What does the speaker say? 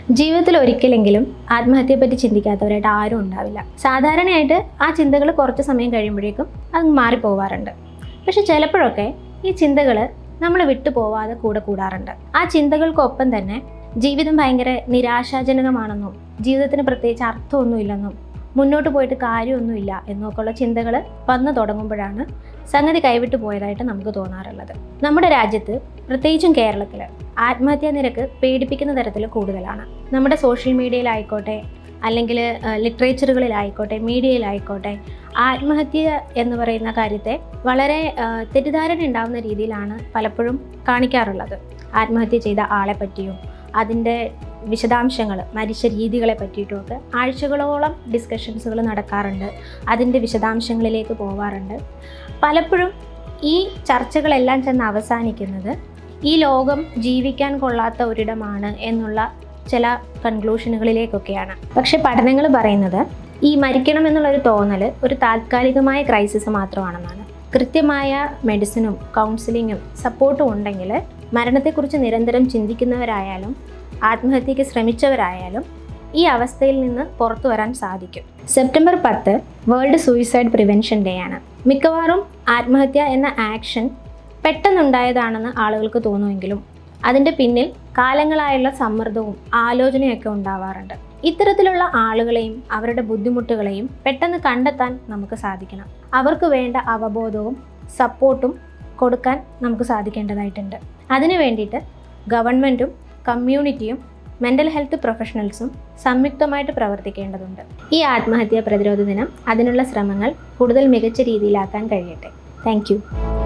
ജീവിതത്തിൽ ഒരിക്കലെങ്കിലും ആത്മഹത്യയെപ്പറ്റി ചിന്തിക്കാത്തവരായിട്ട് ആരും ഉണ്ടാവില്ല. സാധാരണയായിട്ട് ആ ചിന്തകൾ കുറച്ച് സമയം കഴിയുമ്പോഴേക്കും അത് മാറിപ്പോവാറുണ്ട്. പക്ഷെ ചിലപ്പോഴൊക്കെ ഈ ചിന്തകൾ നമ്മൾ വിട്ടു പോവാതെ കൂടെ കൂടാറുണ്ട്. ആ ചിന്തകൾക്കൊപ്പം തന്നെ ജീവിതം ഭയങ്കര നിരാശാജനകമാണെന്നും ജീവിതത്തിന് പ്രത്യേകിച്ച് അർത്ഥമൊന്നുമില്ലെന്നും മുന്നോട്ട് പോയിട്ട് കാര്യമൊന്നുമില്ല എന്നൊക്കെയുള്ള ചിന്തകൾ വന്നു തുടങ്ങുമ്പോഴാണ് സംഗതി കൈവിട്ടു പോയതായിട്ട് നമുക്ക് തോന്നാറുള്ളത്. നമ്മുടെ രാജ്യത്ത് പ്രത്യേകിച്ചും കേരളത്തിൽ ആത്മഹത്യാ നിരക്ക് പേടിപ്പിക്കുന്ന തരത്തിൽ കൂടുതലാണ്. നമ്മുടെ സോഷ്യൽ മീഡിയയിലായിക്കോട്ടെ, അല്ലെങ്കിൽ ലിറ്ററേച്ചറുകളിലായിക്കോട്ടെ, മീഡിയയിലായിക്കോട്ടെ, ആത്മഹത്യ എന്ന് പറയുന്ന കാര്യത്തെ വളരെ തെറ്റിദ്ധാരണ ഉണ്ടാകുന്ന രീതിയിലാണ് പലപ്പോഴും കാണിക്കാറുള്ളത്. ആത്മഹത്യ ചെയ്ത ആളെ പറ്റിയും അതിൻ്റെ വിശദാംശങ്ങൾ, മരിച്ച രീതികളെ പറ്റിയിട്ടുമൊക്കെ ആഴ്ചകളോളം ഡിസ്കഷൻസുകൾ നടക്കാറുണ്ട്. അതിൻ്റെ വിശദാംശങ്ങളിലേക്ക് പോവാറുണ്ട്. പലപ്പോഴും ഈ ചർച്ചകളെല്ലാം ചെന്ന് അവസാനിക്കുന്നത് ഈ ലോകം ജീവിക്കാൻ കൊള്ളാത്ത ഒരിടമാണ് എന്നുള്ള ചില കൺക്ലൂഷനുകളിലേക്കൊക്കെയാണ്. പക്ഷെ പഠനങ്ങൾ പറയുന്നത് ഈ മരിക്കണം എന്നുള്ളൊരു തോന്നൽ ഒരു താൽക്കാലികമായ ക്രൈസിസ് മാത്രമാണെന്നാണ്. കൃത്യമായ മെഡിസിനും കൗൺസിലിങ്ങും സപ്പോർട്ടും ഉണ്ടെങ്കിൽ മരണത്തെക്കുറിച്ച് നിരന്തരം ചിന്തിക്കുന്നവരായാലും ആത്മഹത്യയ്ക്ക് ശ്രമിച്ചവരായാലും ഈ അവസ്ഥയിൽ നിന്ന് പുറത്തു വരാൻ സാധിക്കും. September 10 world suicide prevention day ആണ്. മിക്കവാറും ആത്മഹത്യ എന്ന ആക്ഷൻ പെട്ടെന്നുണ്ടായതാണെന്ന് ആളുകൾക്ക് തോന്നുമെങ്കിലും അതിൻ്റെ പിന്നിൽ കാലങ്ങളായുള്ള സമ്മർദ്ദവും ആലോചനയൊക്കെ ഉണ്ടാവാറുണ്ട്. ഇത്തരത്തിലുള്ള ആളുകളെയും അവരുടെ ബുദ്ധിമുട്ടുകളെയും പെട്ടെന്ന് കണ്ടെത്താൻ നമുക്ക് സാധിക്കണം. അവർക്ക് വേണ്ട അവബോധവും സപ്പോർട്ടും കൊടുക്കാൻ നമുക്ക് സാധിക്കേണ്ടതായിട്ടുണ്ട്. അതിനു വേണ്ടിയിട്ട് ഗവൺമെൻറ്റും കമ്മ്യൂണിറ്റിയും മെൻ്റൽ ഹെൽത്ത് പ്രൊഫഷണൽസും സംയുക്തമായിട്ട് പ്രവർത്തിക്കേണ്ടതുണ്ട്. ഈ ആത്മഹത്യാ പ്രതിരോധ ദിനം അതിനുള്ള ശ്രമങ്ങൾ കൂടുതൽ മികച്ച രീതിയിലാക്കാൻ കഴിയട്ടെ. Thank U.